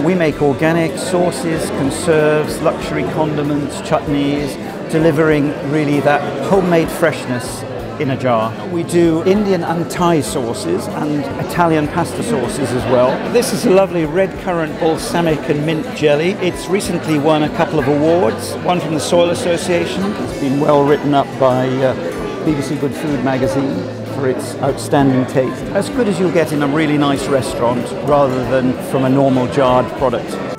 We make organic sauces, conserves, luxury condiments, chutneys, delivering really that homemade freshness in a jar. We do Indian and Thai sauces and Italian pasta sauces as well. This is a lovely red currant balsamic and mint jelly. It's recently won a couple of awards, one from the Soil Association. It's been well written up by BBC Good Food magazine for its outstanding taste. As good as you'll get in a really nice restaurant rather than from a normal jarred product.